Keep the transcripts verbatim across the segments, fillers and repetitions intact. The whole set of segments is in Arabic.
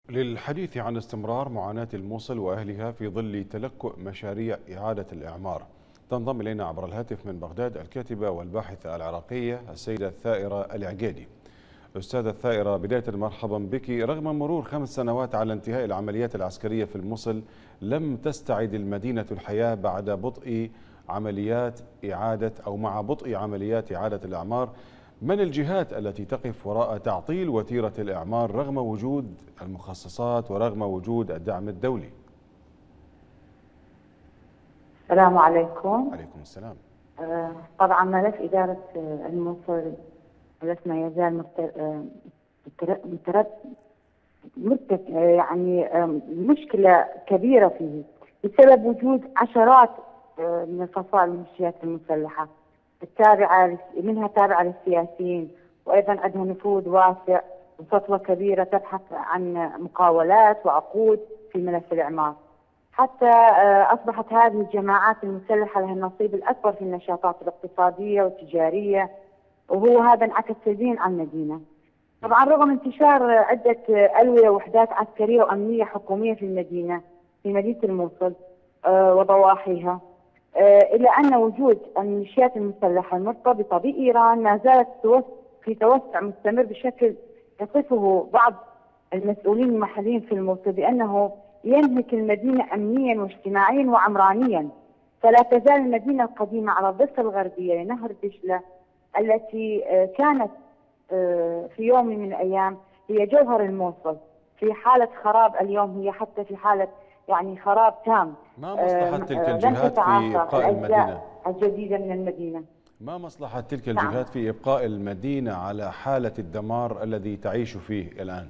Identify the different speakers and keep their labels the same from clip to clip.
Speaker 1: للحديث عن استمرار معاناة الموصل وأهلها في ظل تلكؤ مشاريع إعادة الإعمار، تنضم إلينا عبر الهاتف من بغداد الكاتبة والباحثة العراقية السيدة الثائرة العقيدي. أستاذة الثائرة، بداية مرحبا بك. رغم مرور خمس سنوات على انتهاء العمليات العسكرية في الموصل، لم تستعد المدينة الحياة بعد بطء عمليات إعادة أو مع بطء عمليات إعادة الإعمار. من الجهات التي تقف وراء تعطيل وتيرة الإعمار رغم وجود المخصصات ورغم وجود الدعم الدولي؟
Speaker 2: السلام عليكم.
Speaker 1: عليكم السلام.
Speaker 2: آه، طبعا ملف إدارة آه، الموصل ملف ما يزال مترد متك يعني آه، مشكلة كبيرة فيه بسبب وجود عشرات آه، من الفصائل الميليشيات المسلحة التابعة منها تابعة للسياسيين، وأيضا عندها نفوذ واسع وسطوة كبيرة تبحث عن مقاولات وعقود في ملف الإعمار. حتى أصبحت هذه الجماعات المسلحة لها النصيب الأكبر في النشاطات الاقتصادية والتجارية، وهو هذا انعكس سلبيا على المدينة. طبعا رغم انتشار عدة ألوية وحدات عسكرية وأمنية حكومية في المدينة في مدينة الموصل وضواحيها، إلا أن وجود الميليشيات المسلحة المرتبطة بإيران ما زالت في توسع مستمر بشكل يصفه بعض المسؤولين المحليين في الموصل بأنه ينهك المدينة أمنيا واجتماعيا وعمرانيا. فلا تزال المدينة القديمة على الضفة الغربية لنهر دجلة التي كانت في يوم من الأيام هي جوهر الموصل في حالة خراب، اليوم هي حتى في حالة يعني خراب تام.
Speaker 1: ما مصلحة تلك
Speaker 2: لن
Speaker 1: الجهات في إبقاء المدينة؟
Speaker 2: الجديدة من المدينة.
Speaker 1: ما مصلحة تلك الجهات نعم. في إبقاء المدينة على حالة الدمار الذي تعيش فيه الآن؟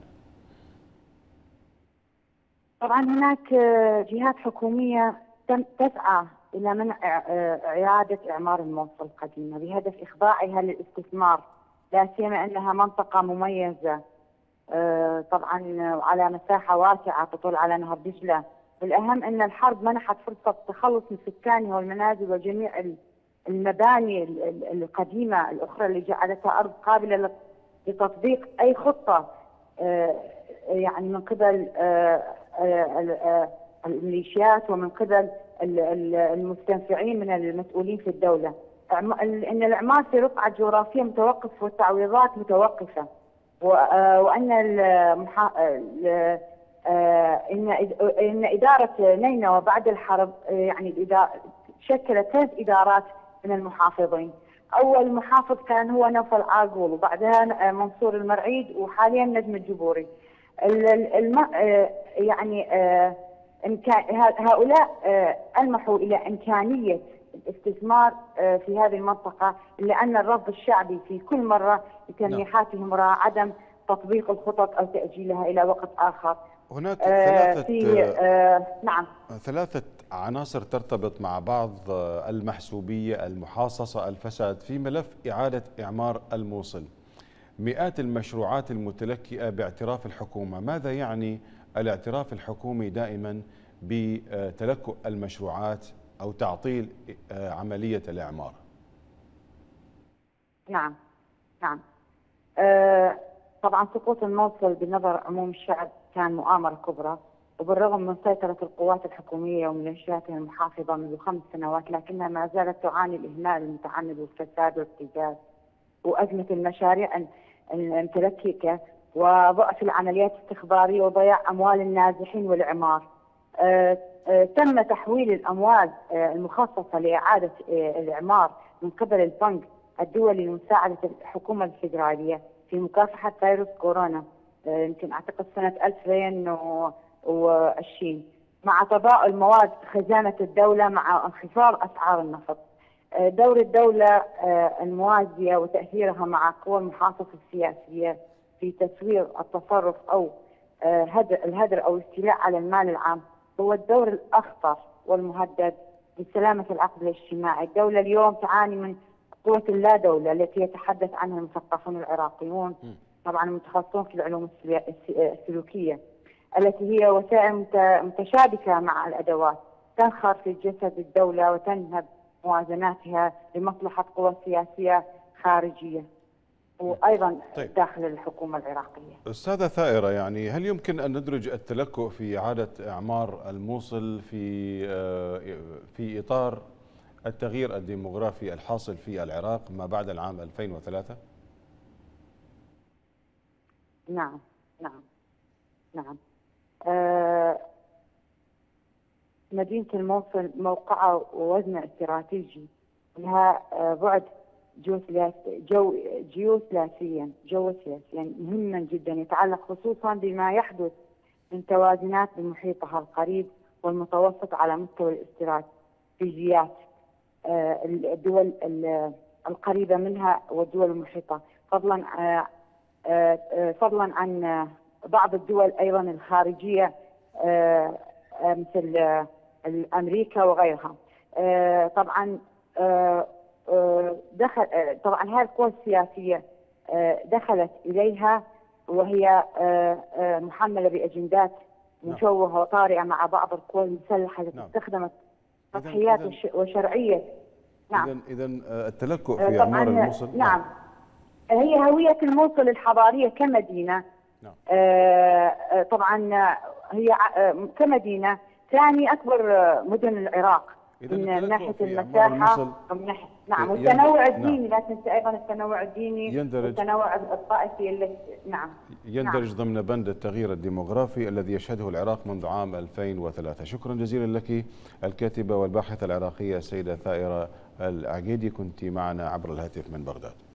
Speaker 2: طبعا هناك جهات حكومية تسعى إلى منع إعادة إعمار الموصل القديمة بهدف إخضاعها للاستثمار، لا سيما أنها منطقة مميزة طبعا على مساحة واسعة تطل على نهر دجلة. والأهم أن الحرب منحت فرصة التخلص من سكانها والمنازل وجميع المباني القديمة الأخرى اللي جعلتها أرض قابلة لتطبيق أي خطة يعني من قبل الميليشيات ومن قبل المستنفعين من المسؤولين في الدولة. إن الإعمار في رقعة جغرافية متوقف والتعويضات متوقفة، وأن إن إن إدارة نينوى بعد الحرب يعني شكلت ثلاث إدارات من المحافظين. أول محافظ كان هو نوفل عاقول، وبعدها منصور المرعيد، وحاليا نجم الجبوري. الم... يعني هؤلاء ألمحوا إلى إمكانية الاستثمار في هذه المنطقة، إلا أن الرفض الشعبي في كل مرة لتلميحاتهم راى عدم تطبيق الخطط أو تأجيلها إلى وقت آخر.
Speaker 1: هناك ثلاثة
Speaker 2: في آه نعم
Speaker 1: ثلاثة عناصر ترتبط مع بعض: المحسوبية، المحاصصة، الفساد. في ملف إعادة إعمار الموصل مئات المشروعات المتلكئة باعتراف الحكومة. ماذا يعني الاعتراف الحكومي دائما بتلكؤ المشروعات أو تعطيل عملية الإعمار؟
Speaker 2: نعم نعم آه طبعا سقوط الموصل بنظر عموم الشعب كان مؤامرة كبرى، وبالرغم من سيطرة القوات الحكومية وميليشياتها المحافظة منذ خمس سنوات، لكنها ما زالت تعاني الإهمال المتعمد والفساد والابتزاز وأزمة المشاريع المتلككة وضعف العمليات الاستخبارية وضياع أموال النازحين والإعمار. آه آه تم تحويل الأموال آه المخصصة لإعادة آه الإعمار من قبل البنك الدولي لمساعدة الحكومة الفيدرالية في مكافحة فيروس كورونا، يمكن أعتقد سنة ألفين وعشرين، مع تضاؤل مواد خزانة الدولة مع انخفاض أسعار النفط. دور الدولة الموازية وتأثيرها مع قوى المحاصصة السياسية في تسوير التصرف أو هدر الهدر أو الاستيلاء على المال العام هو الدور الأخطر والمهدد لسلامة العقد الاجتماعي. الدولة اليوم تعاني من قوة اللا دولة التي يتحدث عنها المثقفون العراقيون، طبعا المتخصصون في العلوم السلوكية، التي هي وسائل متشابكة مع الأدوات تنخر في جسد الدولة وتنهب موازناتها لمصلحة قوى سياسية خارجية. وأيضا
Speaker 1: طيب.
Speaker 2: داخل الحكومة العراقية.
Speaker 1: أستاذة ثائرة، يعني هل يمكن أن ندرج التلكؤ في إعادة إعمار الموصل في في إطار التغيير الديموغرافي الحاصل في العراق ما بعد العام ألفين وثلاثة؟
Speaker 2: نعم نعم نعم. أه مدينة الموصل موقعها ووزنها استراتيجي، لها أه بعد جو جيوسياسيا جيوسياسيا مهما جدا، يتعلق خصوصا بما يحدث من توازنات بمحيطها القريب والمتوسط على مستوى الاستراتيجيات أه الدول القريبة منها والدول المحيطة، فضلا أه أه فضلا عن بعض الدول أيضا الخارجية أه مثل أمريكا وغيرها. طبعا دخل طبعا هذه القوى السياسية دخلت إليها وهي محملة بأجندات مشوهة وطارئة مع بعض القوى المسلحة التي استخدمت تضحيات وشرعية.
Speaker 1: نعم. إذن إذن التلكؤ في أعمار الموصل.
Speaker 2: نعم. نعم هي هوية الموصل الحضارية كمدينة. نعم. طبعا هي كمدينة ثاني أكبر مدن العراق من ناحية المساحة ومن ناحية نعم والتنوع الديني. لا تنسى أيضا التنوع الديني والتنوع الطائفي اللي نعم
Speaker 1: يندرج
Speaker 2: نعم.
Speaker 1: ضمن بند التغيير الديموغرافي الذي يشهده العراق منذ عام ألفين وثلاثة. شكرا جزيلا لك الكاتبة والباحثة العراقية السيدة ثائرة العقيدي، كنت معنا عبر الهاتف من بغداد.